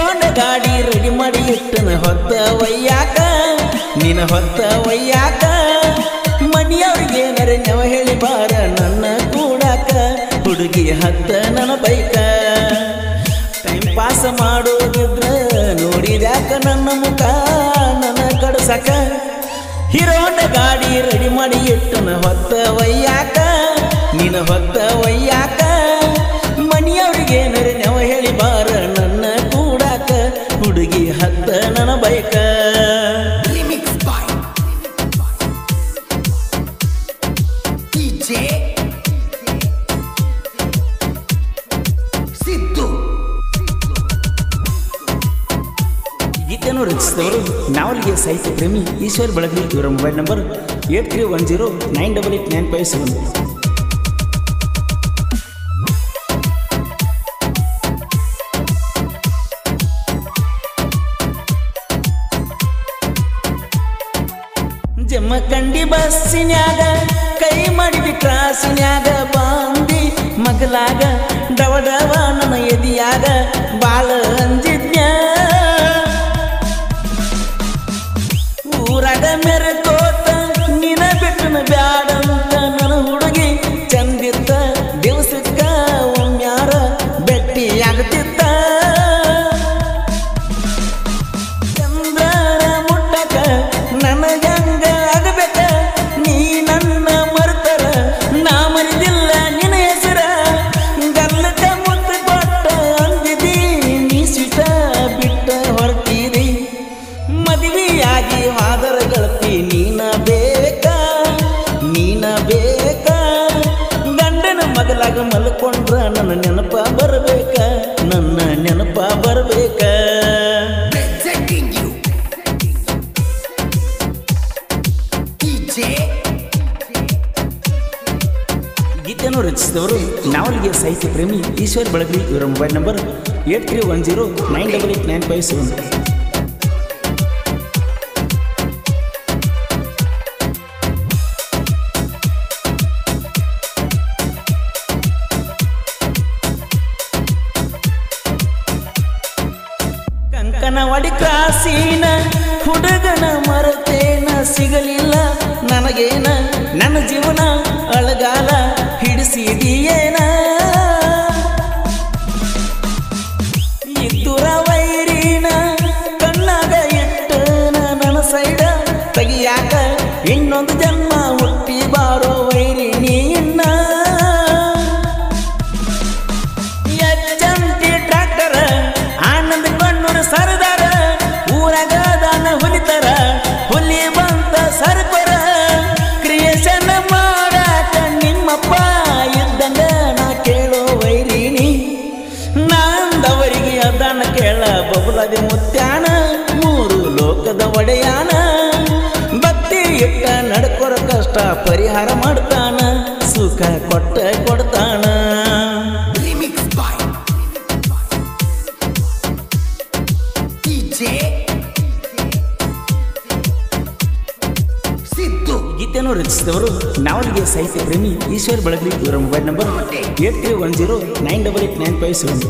ಹಿರೋನ ಗಾಡಿ ರೆಡಿ ಮಾಡಿ ಇಟ್ಟನ ಹೊತ್ತ ಒಯ್ಯಾಕ ನಿನ್ನ ಹೊತ್ತ ಒಯ್ಯಾಕ ಮನಿಯವ್ರಿಗೆ ನರೆ ನೆವ ಹೇಳಿ ಬಾರ ನನ್ನ ಕೂಡಾಕ ಹುಡುಗಿ ಹತ್ತ ನನ್ನ ಬೈಕ ಟೈಮ್ ಪಾಸ್ ಮಾಡೋದಿದ್ರ ನೋಡಿದ್ಯಾಕ ನನ್ನ ಮುಖ ನನ್ನ ಕಡಸಕ ಹಿರೋನ ಗಾಡಿ ರೆಡಿ ಮಾಡಿ ಇಟ್ಟನ ಹೊತ್ತ ಒಯ್ಯಾಕ ನಿನ್ನ ಹೊತ್ತ ಒಯ್ಯಾಕ ಮನಿಯವ್ರಿಗೆ ನರೆ ನೆವ ಹೇಳಿ ಬಾರ ನನ್ನ ಕೂಡಾಕ ಹುಡುಗಿ ಹತ್ತ ನನ್ನ ಬೈಕ ಗೀತೆಯನ್ನು ರಚಿಸಿದವರು ನಾವಲಿಗೆ ಸಾಹಿತ್ಯ ಪ್ರೇಮಿ ಈಶ್ವರ್ ಬೆಳಗಲಿ. ಇವರ ಮೊಬೈಲ್ ನಂಬರ್ 8310988957. ಜಮಖಂಡಿ ಬಸ್ಸಿನ್ಯಾಗ ಕೈ ಮಾಡಿದಿ ಕ್ರಾಸಿನ್ಯಾಗ ಬಾಂದಿ ಮಗಲಾಗ ಡವಡವ ನನ್ನ ಎದಿಯಾಗ ಬಾಳ ಅಂಜಿದ್ನ್ಯ ಊರಾಗ ಮೆರಕೋತ ನಿನ ಬಿಟ್ಟನ ಬ್ಯಾಡಂತ ನನ್ನ ಹುಡುಗಿ ಚಂದಿತ್ತ ದಿವಸಕ್ಕ ಒಮ್ಯಾರ ಬೆಟ್ಟಿ ಆಗತಿತ್ತ ಚಂದ್ರನ ಮುಟ್ಟಕ ನನಗಂಗ ಆಗಬೇಕ ನೀ ನನ್ನ ಮರ್ತರ ನಾ ಮರಿದಿಲ್ಲ ನಿನ್ನ ಹೆಸರ ಗಲ್ಲಕ ಮುತ್ತು ಕೊಟ್ಟ ಅಂದಿದಿ ನೀ ಸಿಟ ಬಿಟ್ಟ ಹೊರಟಿದಿ ಮದುವೆಯಾಗಿ ಹಾದರ ಗೆಳತಿ ನೀನ ಬೇಕ ಗಂಡನ ಮಗಲಾಗ ಮಲ್ಕೊಂಡ್ರ ನನ್ನ ನೆನಪ ಬರಬೇಕ ನನ್ನ ನೆನಪ ಬರಬೇಕ ಗೀತೆಯನ್ನು ರಚಿಸಿದವರು ನಾವಲಿಗೆ ಸಾಹಿತ್ಯ ಪ್ರೇಮಿ ಈಶ್ವರ್ ಬೆಳಗಲಿ. ಇವರ ಮೊಬೈಲ್ ನಂಬರ್ 8310988957. ಕಂಕನವಾಡಿ ಕ್ರಾಸಿನ ಹುಡುಗನ ಮರತೇನ ಸಿಗಲಿಲ್ಲ ನನಗೇನ ನನ್ನ ಜೀವನ ಅಳಗಾಲ ಹಿಡಿಸಿದಿಯೇನ ಇದ್ದುರ ವೈರಿನ ಕಣ್ಣಾಗ ಇಟ್ಟನ ನನ್ನ ಸೈಡ ತೆಗಿಯಾಕ ಇನ್ನೊಂದು ಜನ್ಮ ಹುಟ್ಟಿ ಬಾರೋ ವೈರಿ ನೀನ್ನ ಎಚ್ಚಂತಿ ಟ್ರ್ಯಾಕ್ಟರ್ ಆನಂದ ಕಣ್ಣೂರು ಸರದಾರ ಊರಾಗ ದಾನ ಹುಲಿತರ ಹುಲಿ ಬಂತ ಸರ್ಪರ ಕ್ರಿಯೇಷನ್ ಮಾಡಾಕ ನಿಮ್ಮಪ್ಪ ಇದ್ದಂಗ ನಾ ಕೇಳೋ ವೈರಿನಿ ನಾಂದವರಿಗೆ ಅದನ್ನ ಕೇಳ ಬಬುಲದಿ ಮುತ್ಯಾನ ಮೂರು ಲೋಕದ ಒಡೆಯಾನ ಭಕ್ತಿ ಇಟ್ಟ ನಡ್ಕೊರ ಕಷ್ಟ ಪರಿಹಾರ ಮಾಡ್ತಾನ ಸುಖ ಕೊಡ್ತಾನ ಗೀತೆಯನ್ನು ರಚಿಸಿದವರು ನಾವಲಿಗೆ ಸಾಹಿತ್ಯ ಪ್ರೇಮಿ ಈಶ್ವರ್ ಬೆಳಗಲಿ. ಇವರ ಮೊಬೈಲ್ ನಂಬರ್ 8310988957.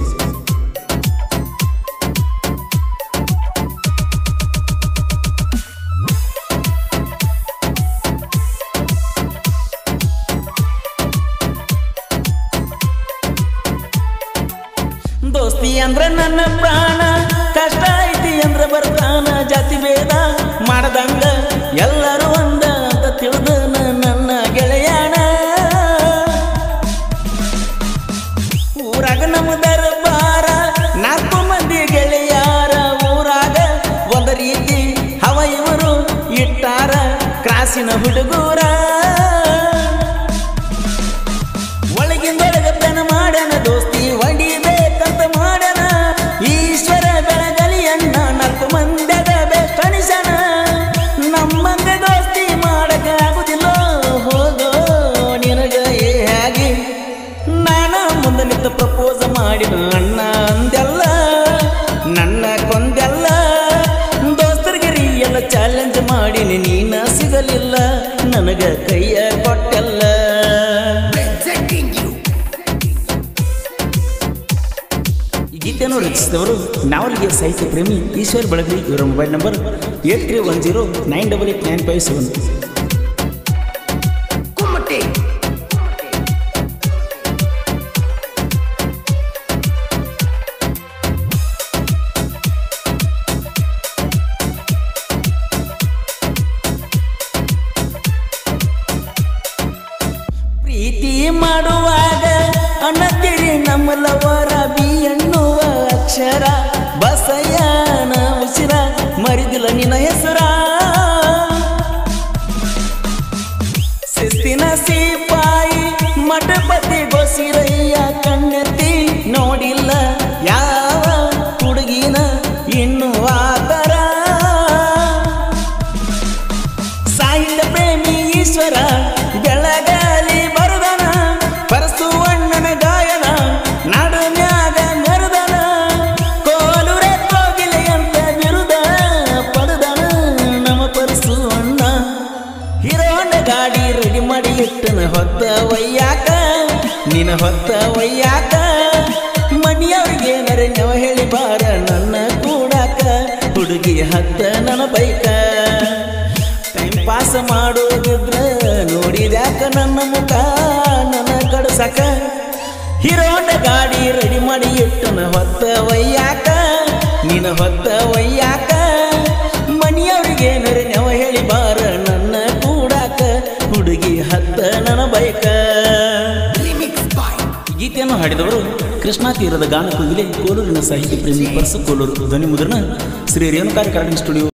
ದೋಸ್ತಿ ಅಂದ್ರ ನನ್ನ ಪ್ರಾಣ ಕಷ್ಟ ಐತಿ ಅಂದ್ರ ಬರ್ತಾನ ಜಾತಿ ಭೇದ ಮಾಡದಂಗ ಎಲ್ಲರೂ ಒಂದ ಅಂತ ತಿಳಿದ ನನ್ನ ಗೆಳೆಯಾನ ಊರಾಗ ನಮ್ಮ ದರ್ಬಾರ 4 ಮಂದಿ ಗೆಳೆಯಾರ ಊರಾಗ ಒಂದ ರೀತಿ ಹವ ಇವರು ಇಟ್ಟಾರ ಕ್ರಾಸಿನ ಹುಡುಗೂರ ಒಳಗಿಂದೊಳಗತನ ಮಾಡನ ದೋಸ್ತಿ ಹೊಡಿಬೇಕಂತ ಮಾಡನ ಈಶ್ವರ ಬೆಳಗಲಿ ಅಣ್ಣ 4 ಮಂದಿದ ಬೆಸ್ಟ್ ಅನಿಸನ ನಮ್ಮಂಗ ದೋಸ್ತಿ ಮಾಡಕ ಆಗುದಿಲ್ಲ ಹೋಗೋ ನಿನಗ ಹೇಗೆ ನಾನ ಮುಂದೆ ನಿಂತ ಪ್ರಪೋಸ್ ಮಾಡಿದ ಅಣ್ಣ ಅಂದೆಲ್ಲ ನನ್ನ ಕೊಂದೆಲ್ಲ ದೋಸ್ತರಿಗೆ ಎಲ್ಲ ಚಾಲೆಂಜ್ ಮಾಡಿನಿ ನೀನ ಸಿಗಲಿಲ್ಲ ನನಗ ಕೈಯ ಕೊಟ್ಟೆಲ್ಲ ಗೀತೆಯನ್ನು ರಚಿಸಿದವರು ನಾವಲಿಗೆ ಸಾಹಿತ್ಯ ಪ್ರೇಮಿ ಈಶ್ವರ್ ಬೆಳಗಲಿ. ಇವರ ಮೊಬೈಲ್ ನಂಬರ್ 8310988957. ಪ್ರೀತಿ ಮಾಡುವಾಗ ಅನ್ನತಿರಿ ನಮ್ಮಲವರ ಬಿ ಎನ್ನುವ ಅಕ್ಷರ, ಬಸಯ್ಯನ ಉಸಿರ ಮರಿದಿಲ್ಲ ನಿನ್ನ ಹೆಸರ. ಶಿಸ್ತಿನ ಸಿಪಾಯಿ ಮಠಪತಿ ಗೊಸಿರಯ್ಯ ಕಣ್ಣೆತ್ತಿ ನೋಡಿಲ್ಲ ಯಾವ ಹುಡುಗಿನ ಇನ್ನು ಆತರ. ಸಾಹಿತ್ಯ ಪ್ರೇಮಿ ಈಶ್ವರ ಬೆಳಗಾಲಿ ಬರುದನ, ಪರಸುವಣ್ಣನ ಗಾಯನ ನಾಡನ್ಯಾಗ ಮೆರುದನ. ಕೋಲುರೆ ಕೋಗಿಲೆ ಅಂತ ಬಿರುದ ಪಡೆದನ ನಮ್ಮ ಪರಸುವಣ್ಣ. ಹಿರೋಣ ಗಾಡಿ ರೆಡಿ ಮಾಡಿ ಇಟ್ಟನ ಹೊತ್ತ ಒಯ್ಯಾಕ, ನಿನ್ನ ಹೊತ್ತ ಒಯ್ಯಾಕ. ಮನಿಯವ್ರಿಗೆ ನರೆನವ ಹೇಳಿ ಬಾರ ನನ್ನ ಕೂಡಾಕ, ಹುಡುಗಿ ಹತ್ತ ನನ್ನ ಬೈಕ. ಟೈಮ್ ಪಾಸ್ ಮಾಡೋದಿದ್ರ ನೋಡಿದ್ಯಾಕ ನನ್ನ ಮುಖ ನನ್ನ ಕಡಸಕ. ಹಿರೋಣ ಗಾಡಿ ರೆಡಿ ಮಾಡಿ ಇಟ್ಟನ ಹೊತ್ತ ಒಯ್ಯಾಕ, ನಿನ್ನ ಹೊತ್ತ ಒಯ್ಯಾಕ. ಮನಿಯವ್ರಿಗೆ ನರೆನವ ಹೇಳಿ ಬಾರ ನನ್ನ ಕೂಡಾಕ, ಹುಡುಗಿ ಹತ್ತ ನನ್ನ ಬೈಕ. ಗೀತೆಯನ್ನು ಹಾಡಿದವರು ಕೃಷ್ಣಾ ತೀರದ ಗಾನ ಕುಂದಿಲೆ, ಕೋಲೂರಿನ ಸಾಹಿತ್ಯ ಪ್ರೇಮಿ ಪರಸು ಕೋಲೂರು. ಧ್ವನಿ ಮುದ್ರಣ ಶ್ರೀ ರೇಣುಕಾರಿ ಕರಡಿನ ಸ್ಟುಡಿಯೋ.